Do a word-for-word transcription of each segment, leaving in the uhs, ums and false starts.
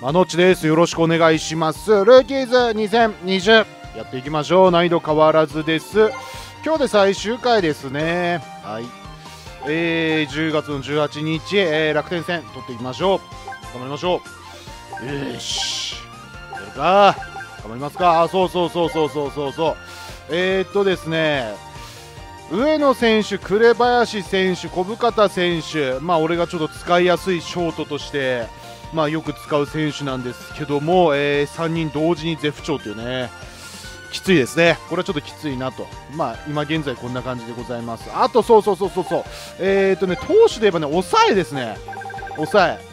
まのっちです。よろしくお願いします。ルーキーズにせんにじゅうやっていきましょう。難易度変わらずです。今日で最終回ですね。はい。えー、じゅうがつのじゅうはちにち、えー、楽天戦取っていきましょう。頑張りましょう。よし。やるか。頑張りますか。あ、そうそうそうそうそうそうそう。えーっとですね。上野選手、紅林選手、小深田選手、まあ俺がちょっと使いやすいショートとして、まあよく使う選手なんですけども、えー、さんにん同時に絶不調というね、きついですね。これはちょっときついなと。まあ今現在こんな感じでございます。あとそうそうそうそうそう、えーっとね、投手で言えばね、抑えですね。抑え。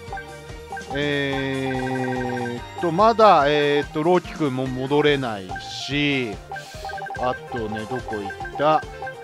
えーっと、まだ、えーっと、朗希君も戻れないし、あとね、どこ行った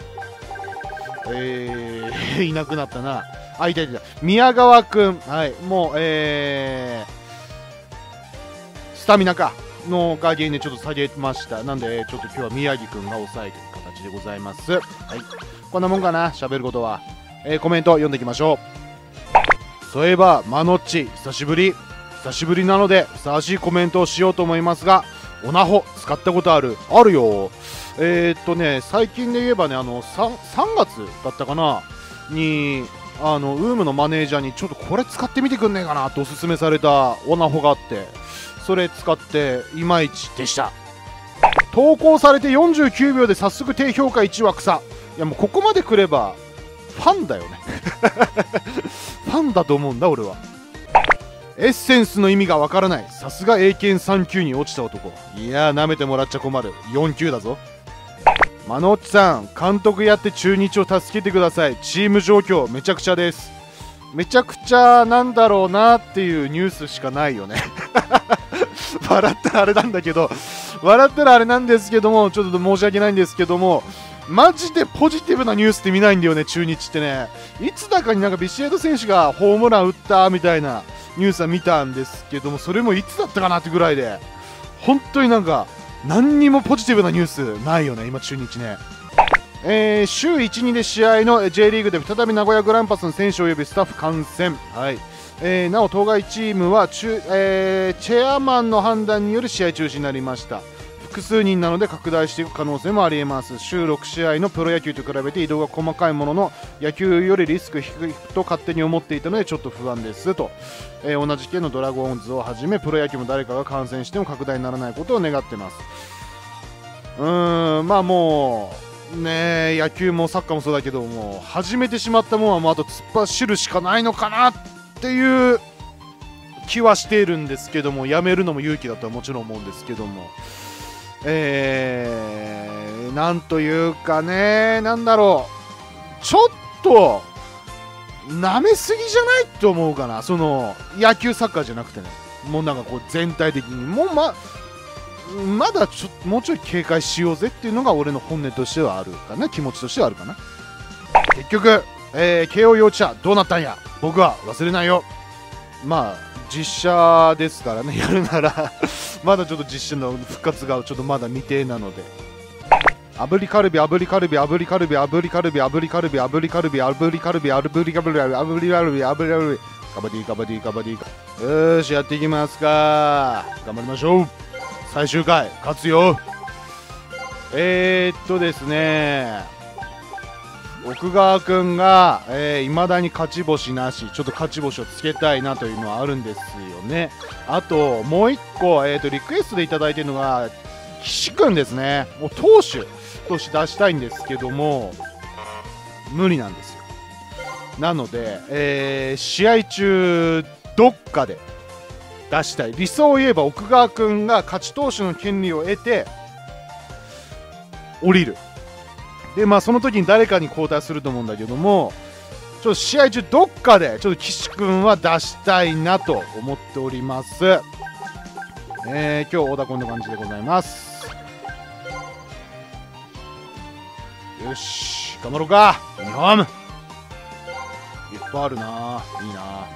えー、いなくなったな。あ、いたいた。宮川くん。はい。もう、えー、スタミナか。のおかげでちょっと下げました。なんで、ちょっと今日は宮城くんが抑えてる形でございます。はい。こんなもんかな、喋ることは。えー、コメント読んでいきましょう。そういえば、まのっち、久しぶり。久しぶりなので、ふさわしいコメントをしようと思いますが、オナホ、使ったことある？あるよ。えー、っとね、最近で言えばね、あの 3, さんがつだったかなに、あのウームのマネージャーにちょっとこれ使ってみてくんねえかなとおすすめされたオナホがあって、それ使っていまいちでした。投稿されてよんじゅうきゅうびょうで早速低評価いちわ草。いやもうここまで来ればファンだよねファンだと思うんだ俺は。エッセンスの意味がわからない。さすが英検さんきゅうに落ちた男。いやー、舐めてもらっちゃ困る。よんきゅうだぞ。まのっちさん、監督やって中日を助けてください。チーム状況めちゃくちゃです。めちゃくちゃなんだろうなっていうニュースしかないよね笑ったらあれなんだけど、笑ったらあれなんですけども、ちょっと申し訳ないんですけども、マジでポジティブなニュースって見ないんだよね、中日ってね。いつだかになんかビシエド選手がホームラン打ったみたいなニュースは見たんですけども、それもいつだったかなってぐらいで、本当になんか何にもポジティブなニュースないよね今中日ね。えー、週いち、にで試合の J リーグで再び名古屋グランパスの選手およびスタッフ観戦。はい。えー、なお当該チームは中、えー、チェアマンの判断による試合中止になりました。複数人なので拡大していく可能性もありえます。週ろくしあいのプロ野球と比べて移動が細かいものの、野球よりリスク低いと勝手に思っていたのでちょっと不安ですと、えー、同じ県のドラゴンズをはじめプロ野球も誰かが感染しても拡大にならないことを願ってます。うーん、まあもうね、野球もサッカーもそうだけども、始めてしまったものはもうあと突っ走るしかないのかなっていう気はしているんですけども、やめるのも勇気だとはもちろん思うんですけども、えー、なんというかね、なんだろう、ちょっと舐めすぎじゃないと思うかな。その野球サッカーじゃなくてね、もうなんかこう全体的にもうままだちょもうちょい警戒しようぜっていうのが俺の本音としてはあるかな、気持ちとしてはあるかな。結局、えー、慶応幼稚舎どうなったんや、僕は忘れないよ。まあ実写ですからね、やるならまだちょっと実写の復活がちょっとまだ未定なので、炙りカルビ炙りカルビ炙りカルビ炙りカルビ炙りカルビ炙りカルビ炙りカルビ炙りカルビ炙りカルビ炙りカルビ炙りカルビカバディカバディカバディ。よーしやっていきますか。頑張りましょう。最終回勝つよ。えー、っとですね、奥川くんがいま、えー、だに勝ち星なし、ちょっと勝ち星をつけたいなというのはあるんですよね。あともういっこ、えー、とリクエストでいただいているのが岸くんですね。もう投手として出したいんですけども無理なんですよ。なので、えー、試合中どっかで出したい。理想を言えば奥川くんが勝ち投手の権利を得て降りる。でまあその時に誰かに交代すると思うんだけども、ちょっと試合中どっかでちょっと岸くんは出したいなと思っております。えー、今日オーダーこんな感じでございます。よし頑張ろうか。ユニフォームいっぱいあるな、いいな。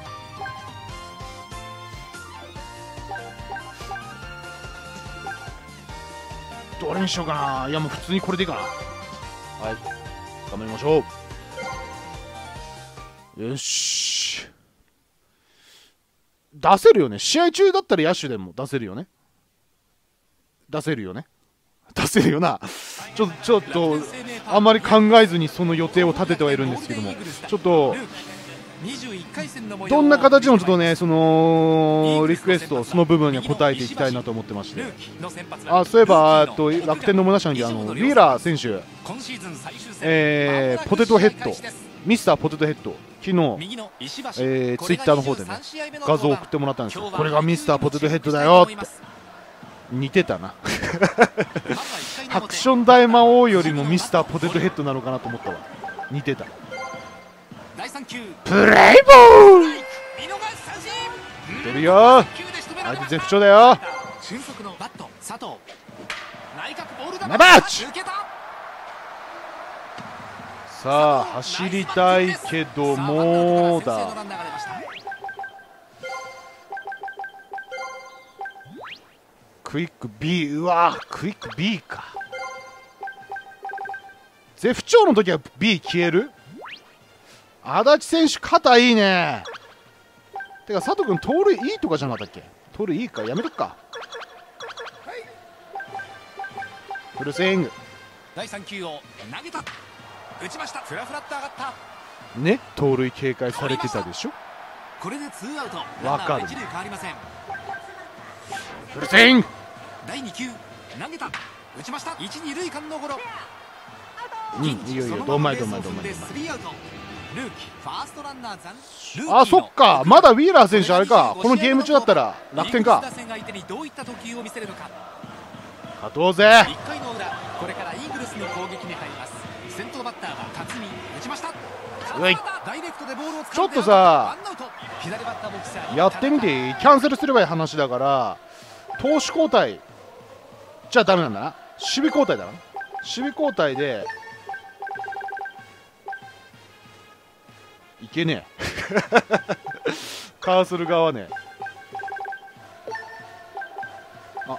どれにしようかな。いやもう普通にこれでいいかな。はい頑張りましょう。よし出せるよね。試合中だったら野手でも出せるよね。出せるよね。出せるよな。ちょっとちょっとあんまり考えずにその予定を立ててはいるんですけども、ちょっとどんな形でもちょっとね、そのリクエスト、その部分には答えていきたいなと思ってまして、あ、そういえばあと楽天の村下にあのウィーラー選手、えー、ポテトヘッド、ミスターポテトヘッド、昨日、えー、ツイッターの方でね画像を送ってもらったんですよ。これがミスターポテトヘッドだよって。似てたなハクション大魔王よりもミスターポテトヘッドなのかなと思ったわ。似てた。プレイボール出るよ。相手絶不調だよ。ナバッチ。さあ走りたいけどもだ。クイック B、 うわクイック B か。絶不調の時は B 消える。足立選手肩いいね。てか佐藤君盗塁いいとかじゃなかったっけ。盗塁いいか、やめとくか。フルスイング。だいさん球を投げた。打ちました。フラフラっと上がったね。盗塁警戒されてたでしょ。これでツーアウト。わかる。フルスイング。だいに球投げた。打ちました。いち、に塁間のゴロ。うん、いいよいいよ。どんまいどんまいどんまいどんまい。あ、そっか、まだウィーラー選手あれか。このゲーム中だったら楽天か。勝とうぜ。これからイーグルスの攻撃に入ります。先頭バッターは辰巳。打ちました。ちょっとさ、やってみていい？キャンセルすればいい話だから、投手交代じゃダメなんだな。守備交代だな。守備交代でいけねえカーする側ね。あ、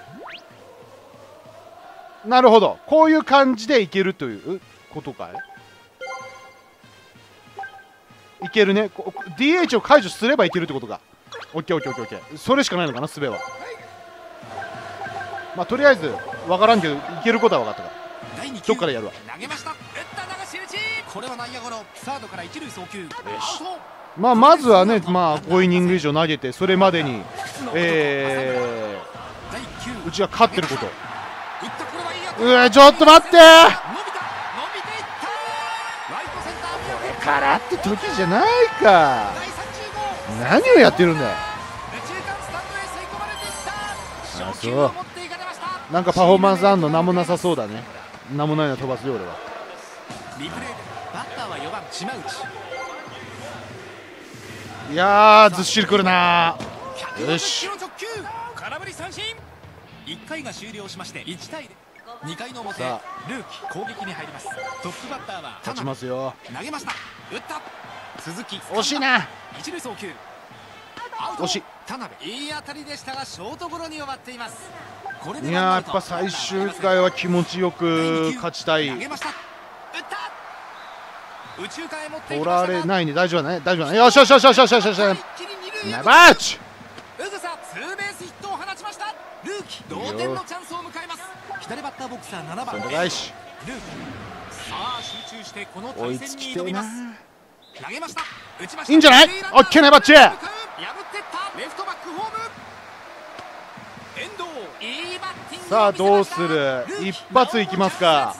なるほど、こういう感じでいけるということかい。いけるね。 ディーエイチ を解除すればいけるってことか。オッケーオッケーオッケーオッケー。それしかないのかな、術は。まあとりあえず分からんけどいけることは分かったから、どっからやるわ。まあまずはね、まあごイニング以上投げて、それまでに、えー、うちが勝ってること。うわ、ちょっと待って、これからって時じゃないか。何をやってるんだよ。あ、そう、なんかパフォーマンスあんの何もなさそうだね。何もないの飛ばすよ俺は。いやーずっしりくるな。よし、いっかいが終了しましていちたいゼロ。にかいの表、ルーキー攻撃に入ります。トップバッターは立ちますよ。投げました。打った。鈴木、惜しいな。一塁送球。惜しい。田辺、いい当たりでしたがショートゴロに終わっています。いやー、やっぱ最終回は気持ちよく勝ちたい。取られないね。大丈夫だね、大丈夫だね。よしよしよしよしよしよしよし。ナバッチ。うぐさツーベースヒットを放ちました。ルーキー同点のチャンスを迎えます。左バッターボックスはななばんでルーキー。さあ集中してこの対戦に挑みます。投げました。打ちました。いいんじゃない？オッケーね、バッチ。破ってったレフトバックホーム。遠藤、いいバッティング。さあどうする？一発いきますか。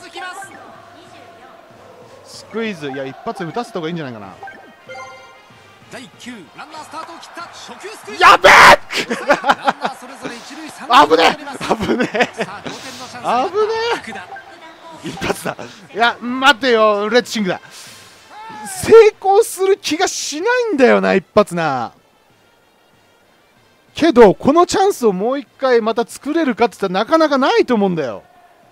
スクイズ、いや一発打たせた方がいいんじゃないかな。だいいっ球、ランナースタートを切った初球スクイズ。やべえ危ねえ危ねえ危ねえ。一発だ。いや待てよ、レッドシングだ。成功する気がしないんだよな、一発な。けどこのチャンスをもう一回また作れるかって言ったらなかなかないと思うんだよ。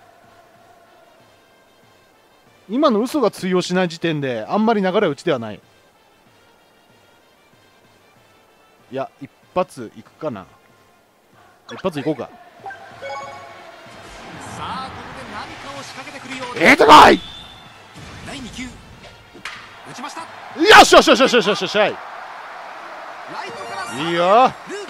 今の嘘が通用しない時点であんまり流れはうちではない。いや一発いくかな。一発いこうか。さあここで何かを仕掛けてくるようです。ええとこい。だいに球打ちました。よしよしよしよしよしよし。いいよ。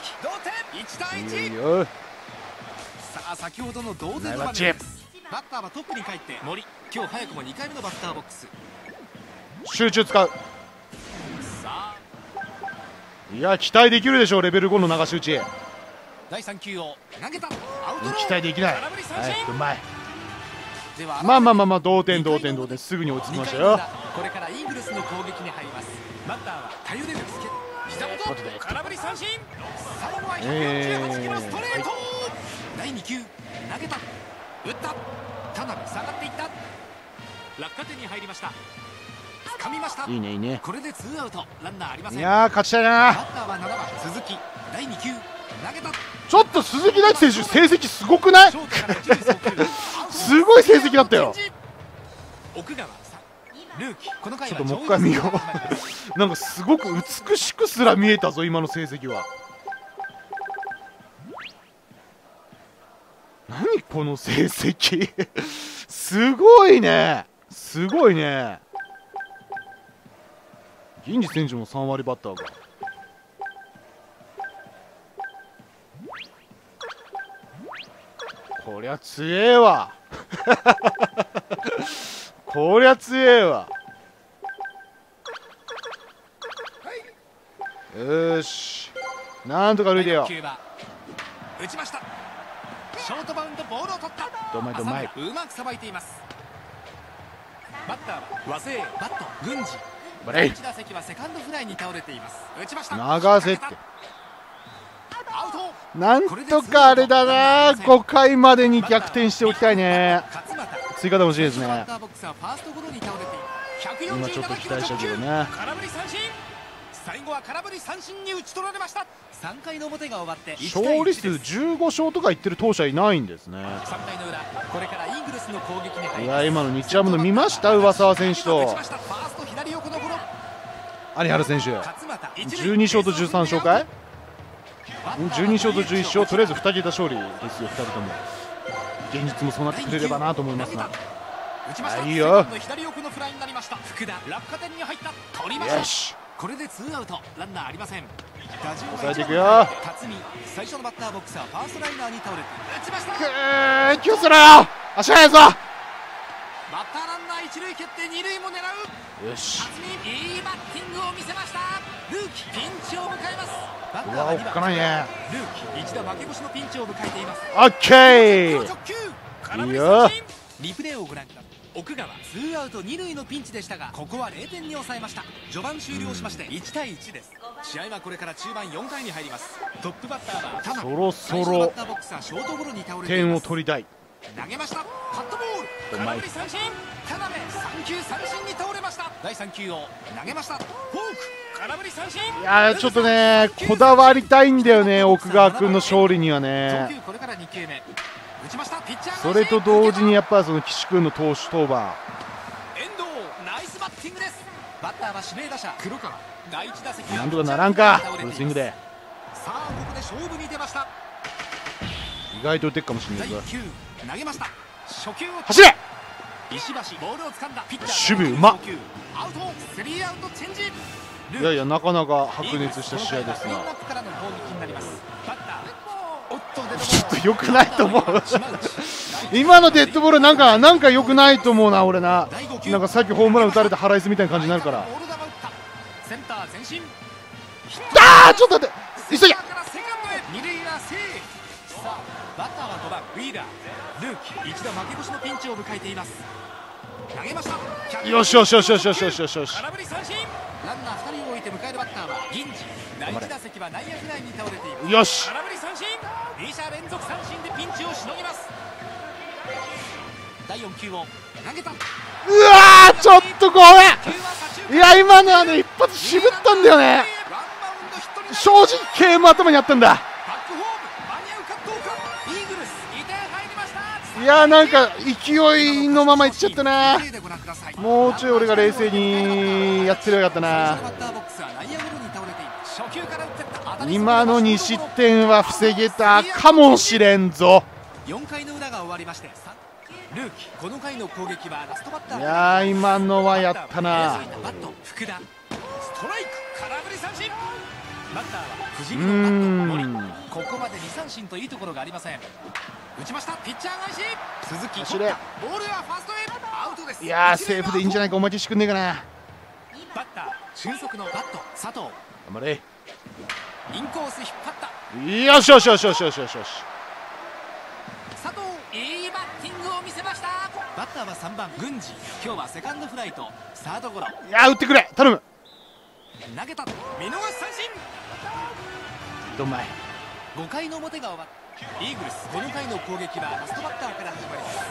ち対いち。 いいよ。 さあ先ほどの同点の場面です。バッターはトップに帰って森、今日早くもにかいめのバッターボックス。 集中使う。 さあいや期待できるでしょう。レベルごの流し打ちだいさん球を投げた。アウトロー。 期待できない。 空振り三振。 はい、うまい。 ではまあまあまあまあ同点同点同点、すぐに追いつきましたよ。 これからイーグルスの攻撃に入ります。バッターは頼れる助膝元空振り三振。最後はひゃくよんじゅうはちキロストレート、はい、だいに球投げた。打った。田辺下がっていった。落下点に入りました。掴みました。 いいねいいね。 これでツーアウト、ランナーありません。 いやー勝ちたいな。 バッターはななばん鈴木、だいに球投げた。 ちょっと鈴木大地選手成績すごくない？すごい成績だったよ。 奥川ルーキー、この回ちょっともう一回見ようなんかすごく美しくすら見えたぞ今の成績は。何この成績すごいね、すごいね。銀次選手もさん割バッターか。こりゃ強えわこりゃ強えわ。よーし、なんとか歩いてよ。 打ちました。ショートバウンド、ボールを取った。 どまいどまい。 うまくさばいています。バッターは和製バット郡司。 第一打席はセカンドフライに倒れています。打ちました。 流せって。 アウト。 なんとかあれだな、ごかいまでに逆転しておきたいね。追加で欲しいですね。今ちょっと期待したけどね。 空振り三振。最後は空振り三振に打ち取られました。さんかいの表が終わって勝利数じゅうご勝とか言ってる投手はいないんですね。 さんかいの裏、これからイーグルスの攻撃に入ります。 いや今の日ハムの見ました？上沢選手と有原選手じゅうに勝とじゅうさん勝かい。じゅうに勝とじゅういち勝、とりあえずに桁勝利ですよふたりとも。現実もそうなってくれればなと思いますが。いいよ。よし、 これでツーアウト、ランナーありません。 抑えていくよ。 辰巳、最初のバッターボックスはファーストライナーに倒れて打ちました。 くー、気をつけろよ、足速いぞ。 バッターランナー一塁蹴って二塁も狙う。 よし、 辰巳、いいバッティングを見せました。ルーキー、ピンチを迎えます。バッターうわ、 はおっかないね。 ルーキー、一打負け越しのピンチを迎えています。 オッケー、いいよ。 リプレイをご覧ください。奥川、ツーアウト二塁のピンチでしたが、ここはれいてんに抑えました。序盤終了しましていちたいいちです。試合はこれから中盤よんかいに入ります。トップバッターは田辺。 そろそろ点を取りたい。 投げました。カットボール、空振り三振。田辺、三球三振に倒れました。だいさん球を投げました。フォーク、空振り三振。 いやーちょっとね、こだわりたいんだよね、奥川君の勝利にはね。 これからに球目。 それと同時にやっぱりその岸君の投手登板。 遠藤、ナイスバッティングです。バッターは指名打者黒川。第一打席なんとかならんか、フルスイングで。 さあここで勝負に出ました。 意外と打てっかもしれないぞ。 投げました。初球を走れ。 石橋、ボールを掴んだ。ピッチャー守備うまっ。 アウト、スリーアウトチェンジ。 いやいや、なかなか白熱した試合ですが、ちょっと良くないと思う今のデッドボールなんかなんか良くないと思うな俺な。なんかさっきホームラン打たれた腹いすみたいな感じになるから。あーちょっと待って、急げ。 バッターはごばんウィーラー。ルーキー、一度負け越しのピンチを迎えています。投げました。 よしよしよしよしよしよしよしよし。 空振り三振。ランナーふたりを置いて迎えるバッターは銀次。第一打席は内野フライに倒れています。 よし。 空振り三振。に者連続三振でピンチをしのぎます。だいよん球を投げた。うわーちょっとごめん。いや今のはね一発渋ったんだよね。正直ゲーム頭にあったんだ。いやなんか勢いのままいっちゃったな。もうちょい俺が冷静にやってればよかったな。今のに失点は防げたかもしれんぞ。 よんかいの裏が終わりまして、ルーキー、この回の攻撃はラストバッター。 いやー今のはやったな。 バット福田、ストライク、空振り三振。 バッターは藤う木のバット森。 ーん、 ここまでに三振といいところがありません。打ちました。ピッチャー返し。鈴木走れ。 ボールはファーストへアウトです。 いやーセーフでいいんじゃないか。お待ちしてくんねえかな。 バッター俊足のバット佐藤。 頑張れ。 インコース引っ張った。 よしよしよしよしよしよしよし。 佐藤いいバッティングを見せました。バッターはさんばん郡司。今日はセカンドフライとサードゴロ。 いやー打ってくれ頼む。 投げた。見逃し三振。 どんまい。 ごかいの表が終わった。イーグルスこの回の攻撃はラストバッターから始まります。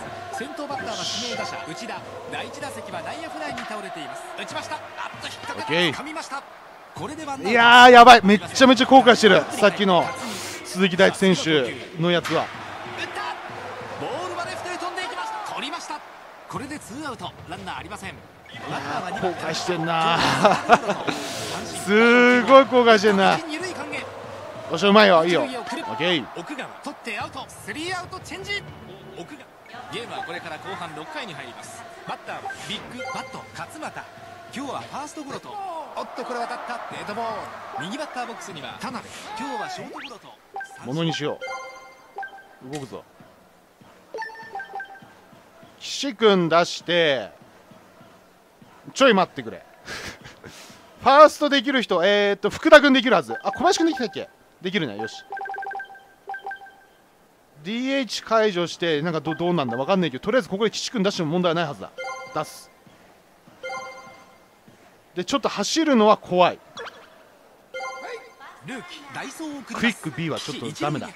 先頭バッターは指名打者内田。第一打席は内野フライに倒れています。打ちました。あっと引っ掛けて掴みました。これでワンアウト。 いやーやばい。めっちゃめちゃ後悔してる。さっきの鈴木大地選手のやつは。 打ったボールはレフトへ飛んでいきました。取りました。これでツーアウトランナーありません。バッターは後悔してんなすごい後悔してんな。よしうまいよいいよ。オッケー。 奥川取ってアウト。スリーアウトチェンジ。奥川ゲームはこれから後半ろっかいに入ります。バッターはビッグバット勝俣。今日はファーストゴロとおっとこれは当たったデッドボール。右バッターボックスには田辺。今日はショートゴロとものにしよう。動くぞ。岸君出してちょい待ってくれファーストできる人、えー、っと福田君できるはず。あ小林君できたっけ。できるね。よし ディーエイチ 解除してなんか ど, どうなんだわかんないけど、とりあえずここで岸君出しても問題はないはずだ。出す。でちょっと走るのは怖い。 ルーキーダイソーをクイック B はちょっとダメだ。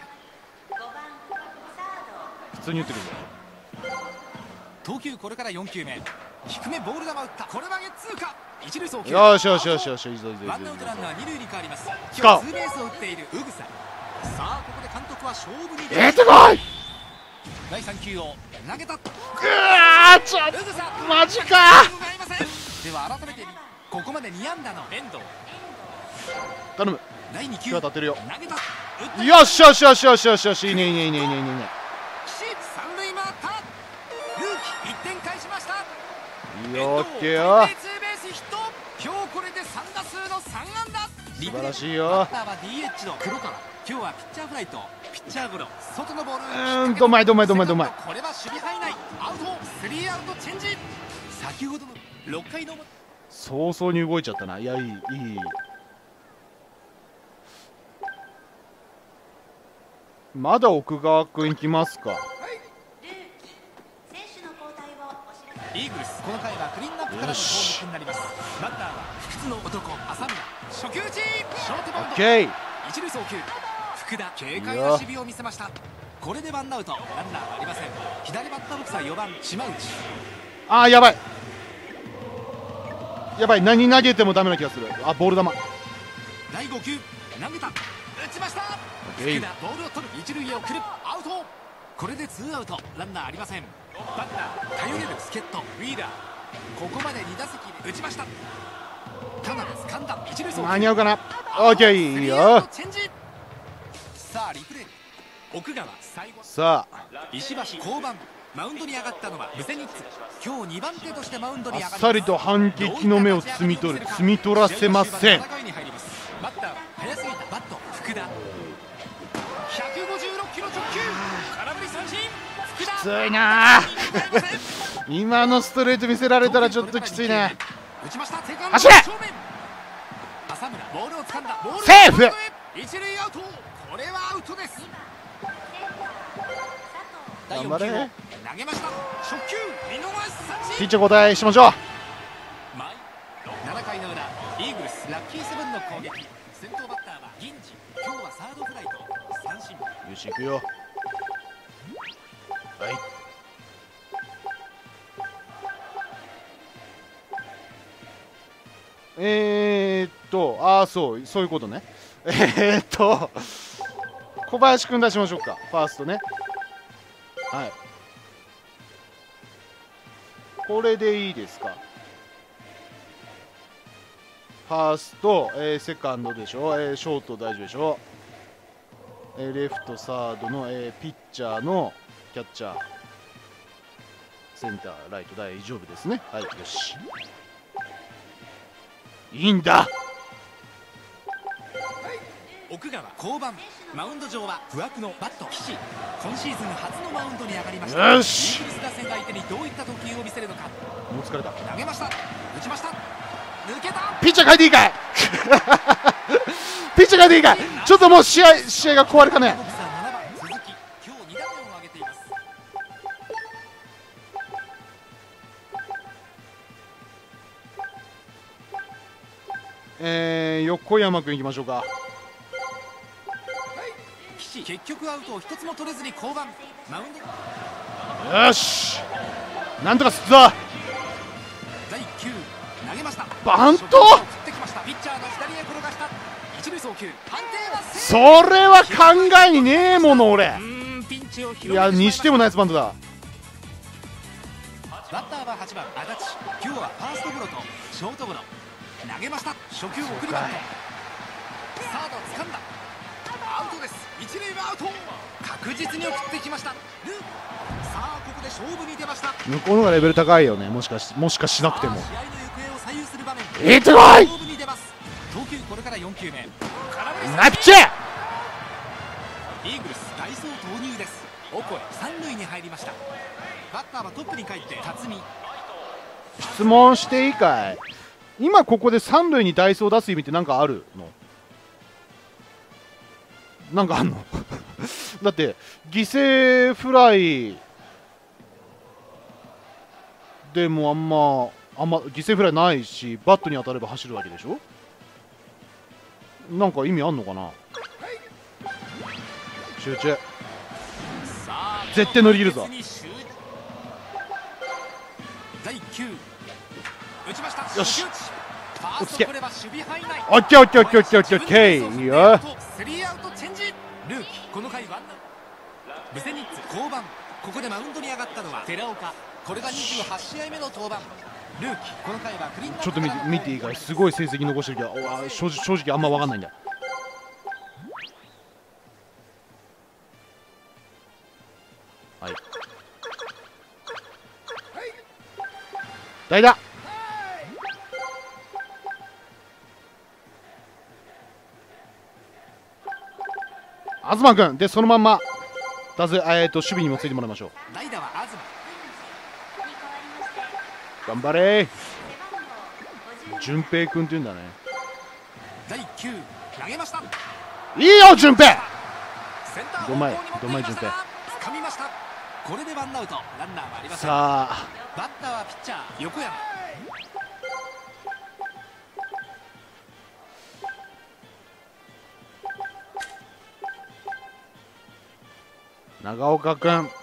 普通に打ってくる。 投球これからよんきゅうめ。低めボール球打った。これはゲッツーか。一塁送球。 よしよしよしよし。いいぞいいぞいいぞ。 ワンアウトランナー二塁に変わります。 使おう。 ツーベースを打っている宇草。さあここで監督は勝負にえーってこい。 だいさん球を投げた。 ぐーちょっとマジか。 では改めてここまでに安打の遠藤。 頼む。 だいに球今日当たってるよ。 投げた。 よしよしよしよしよしよし。いいねいいねいいねいいねいいね。 三塁回った。ルーキーいってん返しました。 いいよオッケーよ。 ツーベースヒット。今日これでさん打数のさん安打。 素晴らしいよ。 バッターは ディーエイチ の黒川。今日はピッチャーフライとピッチャーゴロ。外のボール。 うーんどまいどまいどまいどまい。 これは守備範囲内。アウト。スリーアウトチェンジ。先ほどのろっかいの早々に動いちゃったな。いやいいいい。まだ奥川君行きますか。 イーグルスこの回はクリーンナップからの攻撃になります。バッターは不屈の男浅村。初球打ち。ショートバウンド。 オッケー。 一塁送球。福田軽快な守備を見せました。これでワンアウトランナーはありません。左バッターボックスはよばん島内。 あーやばいやばい。何投げてもダメな気がする。あボール球。 だいご球投げた。打ちました。福田ボールを取る。一塁へ送る。アウト。これでツーアウトランナーありません。バッター頼れる助っ人ウィーラー。ここまでに打席で打ちました。田辺掴んだ。一塁送球間に合うかな。オッケーいいよ。 チェンジ。さあリプレイ。奥川最後。 さあ石橋降板。マウンドに上がったのはブセニッツ。今日にばん手としてマウンドに上がります。 あっさりと反撃の目を摘み取る摘み取らせません。 バッターは早すぎたバット福田。ひゃくごじゅうろっキロ直球。空振り三振。福田きついな今のストレート見せられたらちょっときついね。走れ。 浅村ボールを掴んだ。 セーフ。 一塁アウト。これはアウトです。 頑張れ。 投げました。初球見逃し三振。 ピッチャー交代しましょう。 ななかいの裏イーグルスラッキーセブンの攻撃。先頭バッターは銀次。今日はサードフライと三振。 よし行くよ。はいえー、っとああそうそういうことね。えー、っと小林君出しましょうか。ファーストね。はいこれでいいですか。ファースト、えー、セカンドでしょ、えー、ショート大丈夫でしょ、えー、レフトサードの、えー、ピッチャーのキャッチャーセンターライト大丈夫ですね。はいよしいいんだ。 奥川降板。マウンド上は不惑のバット岸。今シーズン初のマウンドに上がりました。 よし、 イーグルス打線相手にどういった投球を見せるのか。 もう疲れた。 投げました、打ちました、抜けた。 ピッチャー変えていいかいピッチャー変えていいかい。ちょっともう試合試合が壊れたね。 ボクサーななばん鈴木、今日に打点を挙げています。 えー、横山君いきましょうか。 岸、結局アウトを一つも取れずに降板。マウンド、 よし、なんとかすっぞ。 だいきゅう投げました。 バント、 振ってきました。ピッチャーの左へ転がした。一塁送球、判定はセそーフ。 れは考えにねえもの俺。 うーん、ピンチを広げていや、にしてもナイスバントだ。 バッターははちばん足立。今日はファーストゴロとショートゴロ。投げました。初球送りバント。サード掴んだ。アウトです。一塁はアウト。確実に送ってきました。ルーさあここで勝負に出ました。 向こうのがレベル高いよね。もしかしもしかしなくても。 さあ試合の行方を左右する場面。 いってこい。 勝負に出ます。投球これからよん球目。空振りナイスピッチャー。 イーグルス代走投入です。オコエ三塁に入りました。バッターはトップに帰って辰巳。 質問していいかい。今ここで三塁に代走を出す意味って何かあるの？なんかあんのだって犠牲フライでもあんまあんま犠牲フライないし、バットに当たれば走るわけでしょ。なんか意味あんのかな。集中、絶対乗り切るぞ。 だいきゅう打ちました。 よし、 落ち着け。これは守備範囲内。 オッケーオッケーオッケーオッケーオッケーオッケー、いいよ。 スリーアウトチェンジ。ルーキーこの回ワンアウト。ブセニッツ降板。ここでマウンドに上がったのは寺岡。これがにじゅうはち試合目の登板。ルーキーこの回はクリーンナップ。 ちょっと見て見ていいかい。すごい成績残してるけど、お正直正直あんま分かんないんだ。はい、代打。東君でそのまんまだぜ、えー、と守備にもついてもらいましょう。 代打は東。 頑張れー。順平君っていうんだね。 だいきゅう投げました。 いいよ順平。 センターどんまい方向に持ってどんまいきましたが順掴みました。これでワンアウト。ランナーはありません。 さあバッターはピッチャー横山。 長岡君、 バッ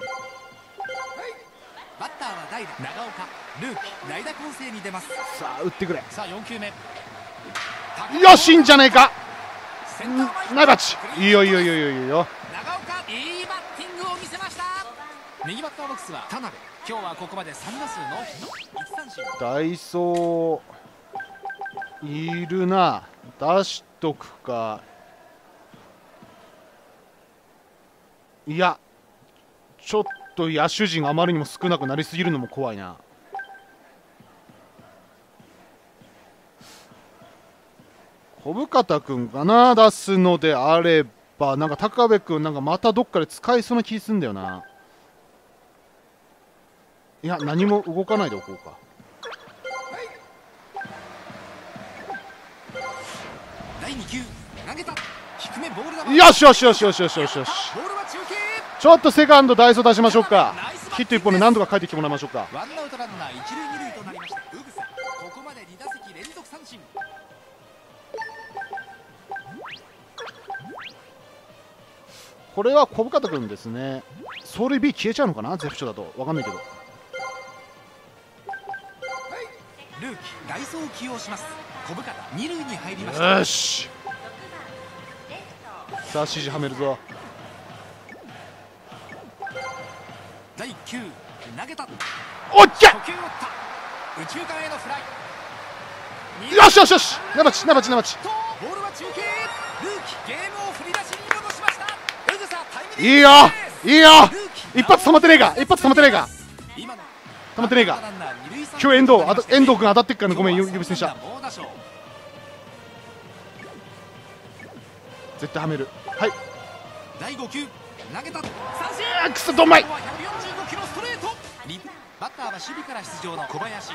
ターは代打長岡。ルーキー代打攻勢に出ます。 さあ打ってくれ。 さあよん球目。 よし、いいんじゃないか。 センター前ナイバチ、いいよいいよいいよいいよいいよ。 長岡いいバッティングを見せました。右バッターボックスは田辺。今日はここまでさん打数ノーヒットいち三振。 ダイソーいるな。出しとくか。いやちょっと野手陣あまりにも少なくなりすぎるのも怖いな。小深田君かな、出すのであれば。なんか高部君なんかまたどっかで使いそうな気すんだよな。いや何も動かないでおこうか。 だいに球投げた。低めボール球。 よしよしよしよしよしよしよし。 ボールは中継。 ちょっとセカンドダイソー出しましょうか。ヒットいっぽんで何とか帰ってきてもらいましょうか。 ワンアウトランナー一塁二塁となりました。ウグサここまでに打席連続三振。 これは小深田君ですね。走塁 B 消えちゃうのかな、ゼフショだと分かんないけど。 ルーキー代走を起用します。小深田二塁に入りました。 よし、さあ指示はめるぞ。 だいきゅう投げた。 おっけ、 初球を打った。右中間へのフライ。 よしよしよし、ナバチナバチナバチ。 とボールは中継。ルーキーゲームを振り出しに戻しました。ウグサタイムリーいいよいいよ、一発止まってねえか、一発止まってねえか、 今の止まってねえか。今日遠藤あた遠藤君当たってっからね。ごめん、呼び捨てにした。 絶対はめる。はい、 だいご球投げた三振。 あくそどんまい。 ひゃくよんじゅうごキロストレート。リバッターは守備から出場の小林。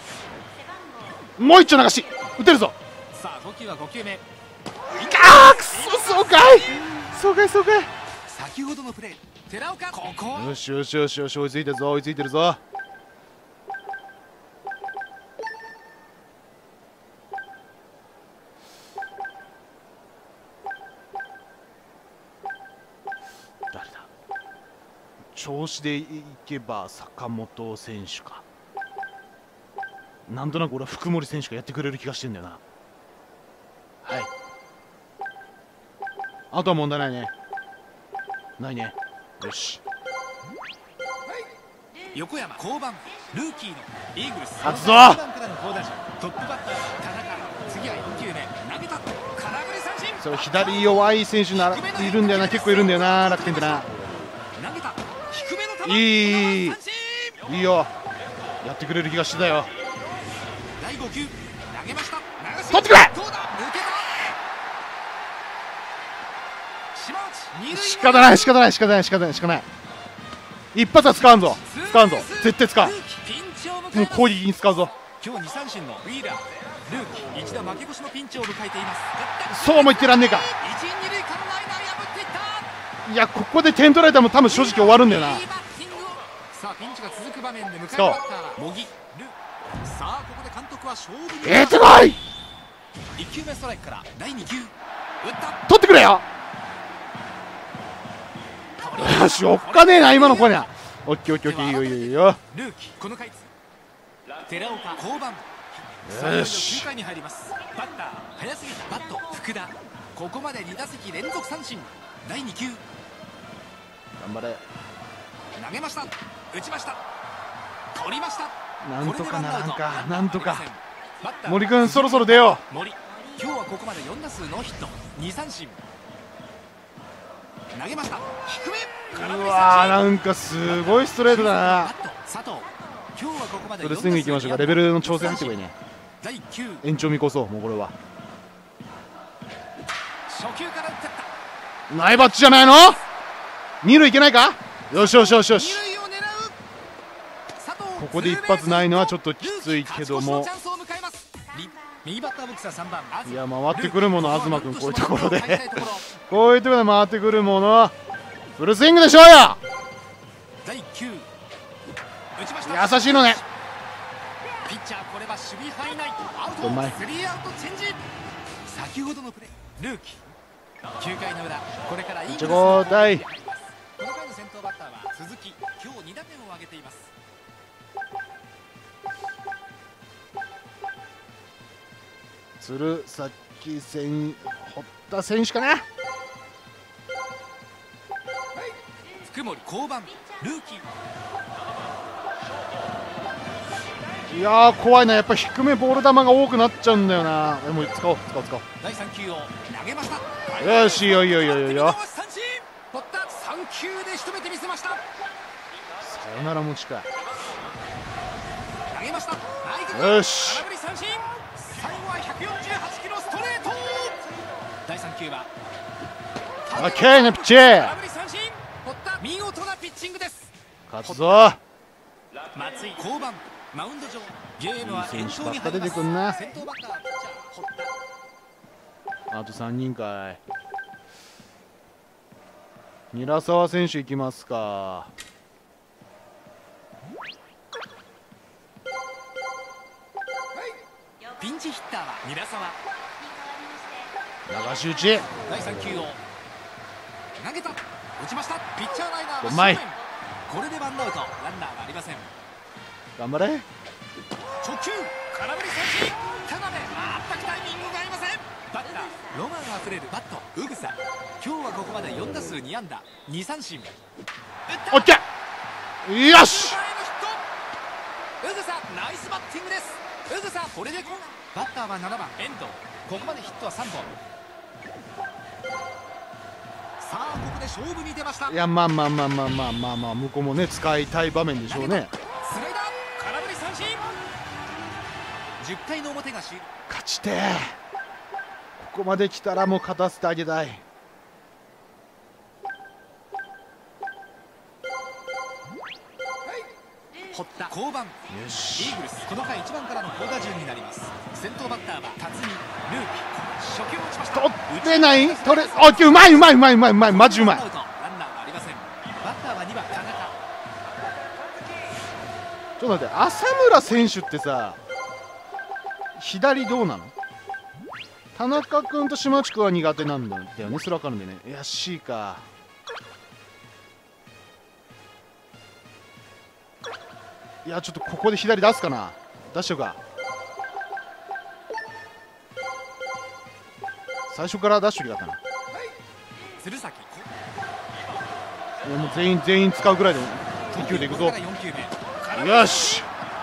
もう一丁流し打てるぞ。 さあご球はご球目。 あーくそ、そうかいそうかいそうかい。 先ほどのプレー寺岡、ここよしよしよしよし、追いついてるぞ追いついてるぞ。誰だ、調子でいけば坂本選手か。なんとなく俺は福森選手がやってくれる気がしてんだよな。はい、あとは問題ないね。ないね。よし、 横山降板。ルーキーのイーグルス勝つぞ。 さんばんからの好打者トップバッター田中。次はよん球目投げた空振り三振。 それ左弱い選手ならいるんだよな、結構いるんだよな、楽天ってな。 投げた低めの球。 いい三振。 いいよ、やってくれる気がしてたよ。 だいご球投げました。流し取ってくれ。 どうだ、抜けた。島内二塁仕方ない仕方ない仕方ない仕方ない仕方ない。一発は使わんぞ使わんぞ、絶対使う。 ルーキーピンチを迎えます。 もう攻撃に使うぞ。 今日に三振のウィーラー。ルーキー一打負け越しのピンチを迎えています。 そうも言ってらんねえか。 一二塁間ライナー破っていった。 いや、ここで点取られたらもう多分正直終わるんだよな。 いいバッティングを。さあピンチが続く場面で迎えるバッターは茂木。ルさあここで監督は勝負にえーてこい。 いち球目ストライクからだいに球打った。 取ってくれよ。よし、おっかねえな今の子には。オッケーオッケーオッケー、いいよいいよいいよ。 ルーキーこの回寺岡降板。 よしきゅうかいに入ります。バッター早すぎた。バット福田。ここまでに打席連続三振。だいに球頑張れ。 投げました。打ちました。取りました。 なんとかならんか、なんとか。 バッター森君そろそろ出よ森。今日はここまでよん打数ノーヒットに三振。投げました低め。 う。うわー、なんかすごいストレートだな。 バット佐藤。今日はここまでフルスイングいきましょうか。レベルの調整入ってこいね。 だいいち球延長見越そう、もうこれは。 初球から打ってった。 ナイバッチじゃないの。二塁いけないか。よしよしよしよし。 二塁を狙う佐藤。 ここで一発ないのはちょっときついけども。 ルーキー勝ち越しのチャンスを迎えます。右バッターボックスはさんばん。 いや、回ってくるもの東君、こういうところでルーキーこういうところで回ってくるものフルスイングでしょうよ。 だいいち球打ちました。 優しいのね。 ピッチャーこれは守備範囲内。アウトうまい。 スリーアウトチェンジ。先ほどのプレールーキーきゅうかいの裏これからイーグルスの攻撃に入ります。この回の先頭バッターは鈴木。今日に打点を挙げています。 鶴崎選堀田選手かな。 福森降板。ルーキーいやー怖いな、やっぱ低めボール球が多くなっちゃうんだよな。えもう使おう使おう使おう。 だいさん球を投げました。 よし、いいよいいよいいよいいよ。 三振。堀田さん球で仕留めてみせました。 さよなら持ちか。 投げました。 よし。 空振り三振。最後はひゃくよんじゅうはちキロストレート。だいさん球はオッケーねピッチー。 空振り三振。堀田見事なピッチングです。 勝つぞ。 松井降板。マウンド上ゲームは延長に入ります。 いい選手ばっか出てくんな。 先頭バッターピッチャー堀田。 あとさんにんかい。韮澤選手いきますか。 ピンチヒッターは韮澤。 流し打ち。 だいさん球を投げた。打ちました。ピッチャーライナーはうまい。 正面。これでワンアウトランナーはありません。 頑張れ。 初球空振り三振。田辺全くタイミングが合いません。バッターロマンあふれるバット宇草。今日はここまでよん打数に安打に三振。打ったオッケー。よし。 宇草ナイスバッティングです。宇草これでバッターはななばん遠藤。ここまでヒットはさんぼん。さあここで勝負に出ました。 いや、まあまあまあまあまあまあまあ、向こうもね使いたい場面でしょうね。 スライダー空振り三振。じゅっかいの表が終了。 勝ちてー。ここまで来たらもう勝たせてあげたい。 堀田降板。 よしイーグルスこの回いちばんからの好打順になります。先頭バッターは辰巳ルーキー、初球を打ちました。 取ってない、取れ、あ、うまいうまいうまいうまいうまい、マジうまい。 ランナーはありません。バッターはにばん田中。 ちょっと待って、浅村選手ってさ、左どうなの？田中君と島地君は苦手なんだよね、それ分かるんでね。いや C か。いやちょっとここで左出すかな、出しようか。最初から出しときだったな。 鶴崎、 いやもう全員全員使うぐらいで勢いでいくぞ。よし、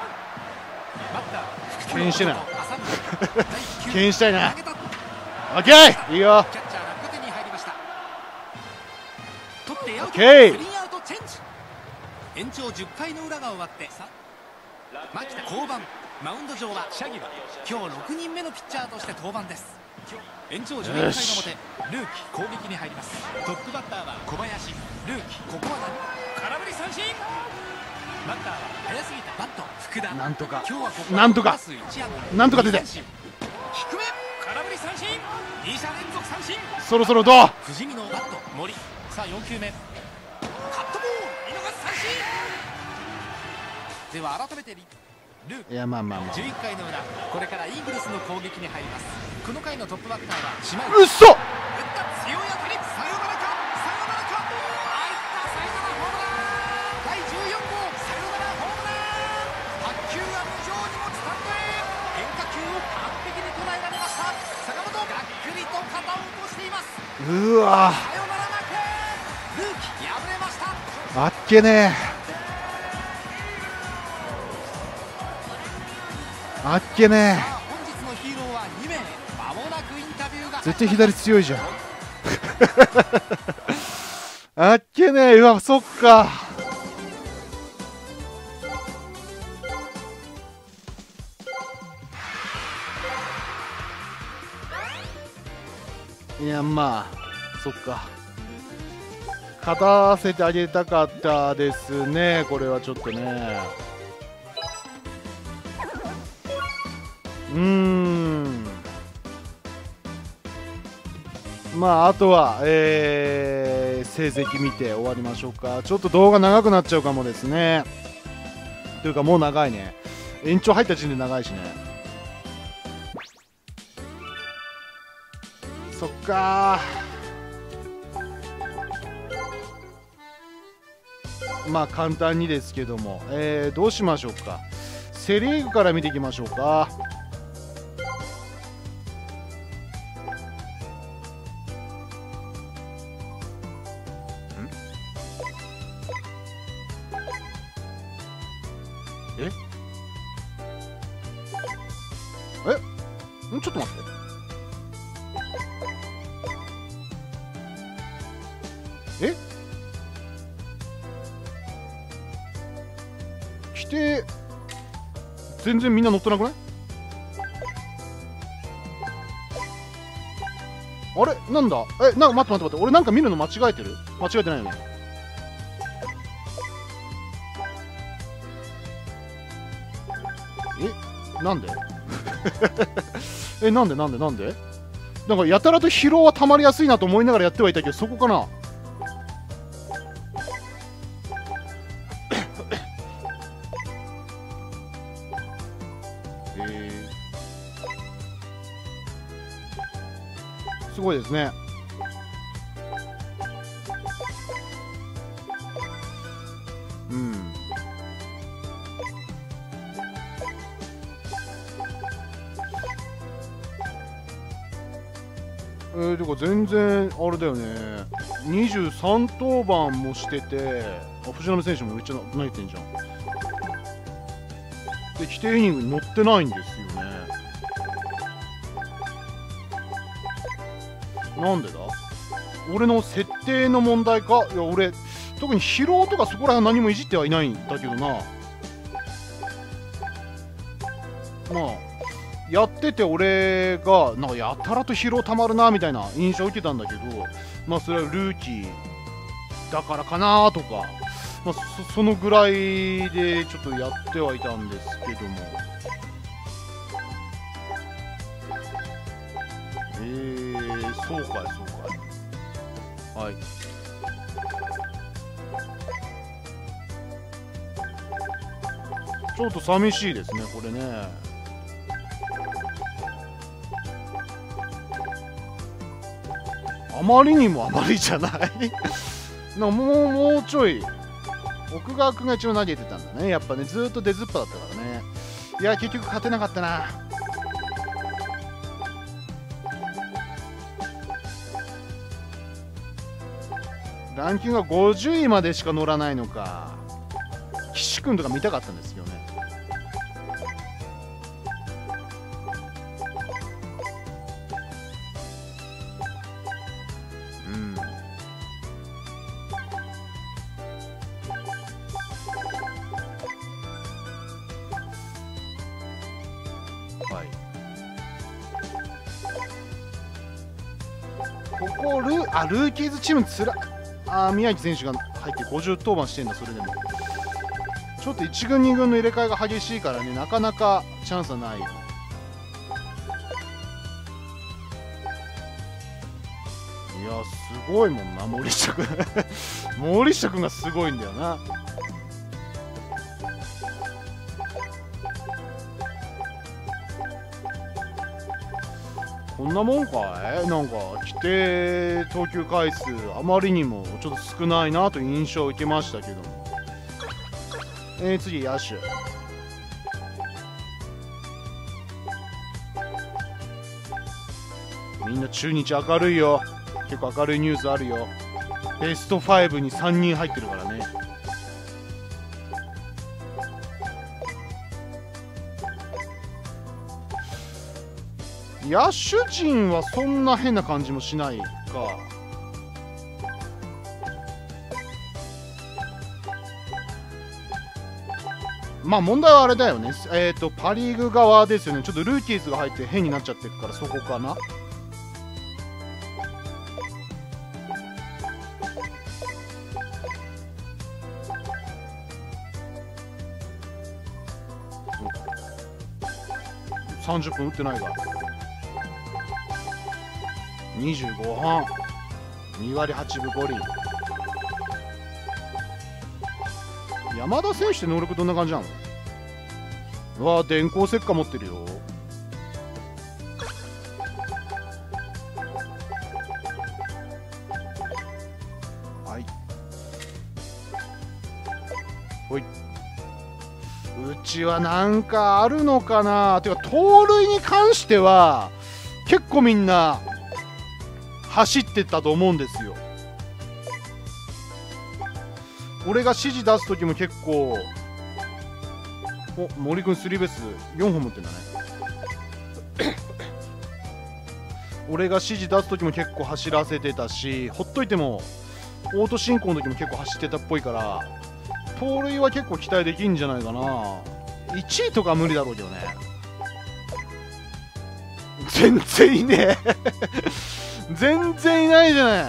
敬遠してない敬遠したいな。オッケー、いいよ。 キャッチャーが小手に入りました。取ってアウト、スオッケー。 リーアウトチェンジ。延長じゅっかいの裏が終わってさ牧田降板。マウンド上はシャギバ。今日ろくにんめのピッチャーとして登板です。延長じゅういっかいの表、ルーキー攻撃に入ります。トップバッターは小林。ルーキーここは何、空振り三振。バッターは早すぎたバット福田。 なんとか今日はここなんとかなんとか出て、 低め空振り三振。に者連続三振。 そろそろどう。 藤見のバット森。さあよん球目、カットボール見逃し三振。では改めてリルーいやまあまあまあ、 じゅういっかいの裏、これからイーグルスの攻撃に入ります。この回のトップバッターは島内。 うっそ、 打った強い当たり、サヨナラかサヨナラか、入ったサヨナラホームラン。だいじゅうよんごうサヨナラホームラン。白球が無情にもスタンドへ。変化球を完璧に捉えられました。坂本がっくりと肩を落としています。 うわサヨナラ負け、ルーキー敗れました。 あっけねえ、あっけねさあ本日のヒーローはにめい。間もなくインタビューがえ、絶対左強いじゃんあっけねえ、うわそっか。いやまあそっか、勝たせてあげたかったですね、これはちょっとね。うーん、まああとは、えー、成績見て終わりましょうか。ちょっと動画長くなっちゃうかもですね。というかもう長いね、延長入った時点で長いしね。そっかー、まあ簡単にですけども、えー、どうしましょうか。セ・リーグから見ていきましょうか。ええんちょっと待って、え規定全然みんな乗ってなくない？あれなんだ、えなんか待って待って待って、俺なんか見るの間違えてる？間違えてないよね。えなんでえなんでなんでなんでなんかやたらと疲労はたまりやすいなと思いながらやってはいたけど、そこかな。えー、すごいですね。うんえー、てか全然あれだよね、にじゅうさん登板もしてて、あ藤浪選手もめっちゃ投げてんじゃん。で規定イニングに乗ってないんですよね。なんでだ、俺の設定の問題か。いや俺特に疲労とかそこら辺は何もいじってはいないんだけどな。まあやってて俺がなんかやたらと疲労たまるなみたいな印象を受けたんだけど、まあそれはルーキーだからかなとかまあ、そ, そのぐらいでちょっとやってはいたんですけども、えー、そうかいそうかい、はい。ちょっと寂しいですねこれね。あまりにもあまりじゃないな。もうもうちょい奥川君が一番投げてたんだね。やっぱねずーっと出ずっぱだったからね。いや結局勝てなかったな。ランキングがごじゅういまでしか乗らないのか。岸君とか見たかったんですよね。うん。はい。ここルーあルーキーズチームつらあ宮城選手が入ってごじゅう登板してんだ。それでもちょっといち軍に軍の入れ替えが激しいからね、なかなかチャンスはない。いやすごいもんな森下君森下君がすごいんだよな。こんなもんかい。なんか規定投球回数あまりにもちょっと少ないなという印象を受けましたけども、えー、次野手。みんな中日明るいよ。結構明るいニュースあるよ。ベストごにさんにん入ってるからね。野手陣はそんな変な感じもしないか。まあ問題はあれだよね。えっとパ・リーグ側ですよね。ちょっとルーキーズが入って変になっちゃってるから、そこかな。さんじゅっぷん打ってないがにじゅうごほん、にわりはちぶごり。山田選手って能力どんな感じなの？うわー、電光石火持ってるよ。はい。ほい。うちはなんかあるのかな。てか盗塁に関しては結構みんな走ってたと思うんですよ。俺が指示出す時も結構、お森君スリーベースよんほん持ってんだね俺が指示出す時も結構走らせてたし、ほっといてもオート進行の時も結構走ってたっぽいから、盗塁は結構期待できんじゃないかな。いちいとか無理だろうけどね。全然いねえ全然いないじゃない。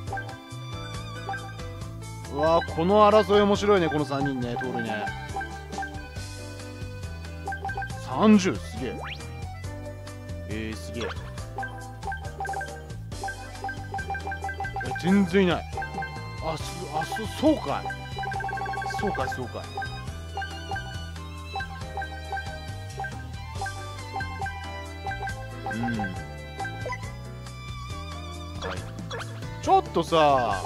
うわー、この争い面白いね。このさんにんね、盗塁ね。さんじゅう、すげえ。えー、すげえ。え、全然いない。あ、す、あ、そ、そうかい。そうかい、そうかい。うん。はい。ちょっとさ、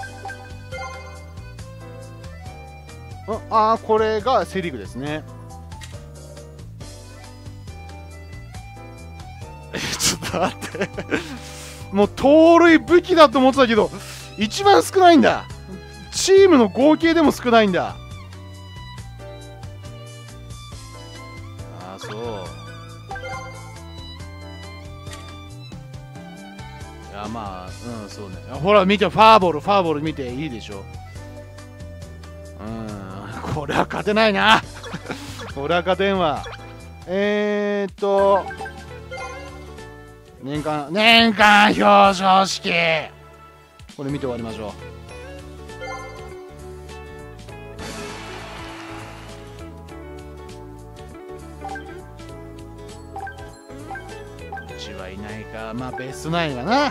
ああ、これがセ・リーグですね。ちょっと待ってもう盗塁武器だと思ってたけど一番少ないんだ。チームの合計でも少ないんだ。ああ、そう。いや、まあうんそうね。ほら見て、ファーボールファーボール見ていいでしょ。うん、これは勝てないなこれは勝てんわ。えーっと年間年間表彰式、これ見て終わりましょう。 手はいないか。まあベストナインかな。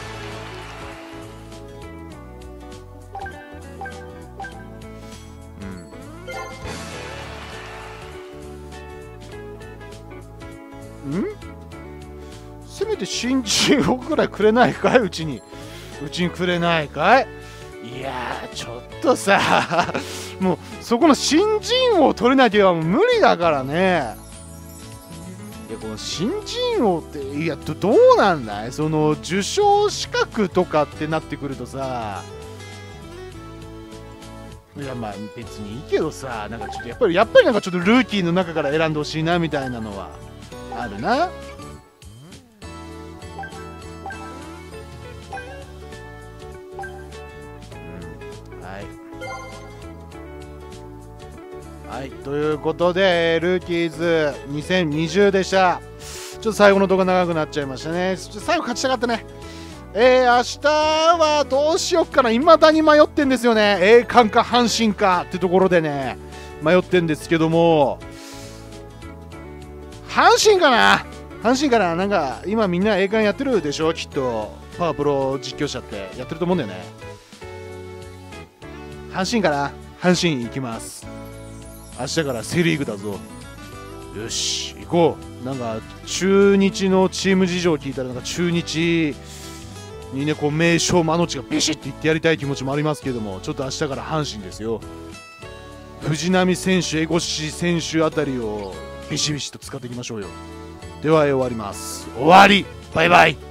うんんせめて新人をくらいくれないかい、うちにうちにくれないかい。いやーちょっとさもうそこの新人王取れないというのはもう無理だからね。いやこの新人王っていや ど, どうなんだい、その受賞資格とかってなってくるとさ、いやまあ別にいいけどさ、なんかちょっとやっぱりやっぱりなんかちょっとルーキーの中から選んでほしいなみたいなのはあるな。はい、ということでルーキーズにせんにじゅうでした。ちょっと最後の動画長くなっちゃいましたね。ちょっと最後勝ちたかったね。えー、明日はどうしよっかな、未だに迷ってんですよね。栄冠か阪神かってところでね迷ってんですけども、阪神かな阪神かな。なんか今みんな栄冠やってるでしょ、きっとパワープロ実況者ってやってると思うんだよね。阪神かな。阪神行きます。明日からセリーグだぞ。よし行こう。なんか中日のチーム事情を聞いたら、なんか中日にねこう名将マノチがビシッて言ってやりたい気持ちもありますけども、ちょっと明日から阪神ですよ。藤浪選手、江越選手あたりをビシビシと使っていきましょうよ。では終わります。終わり。バイバイ。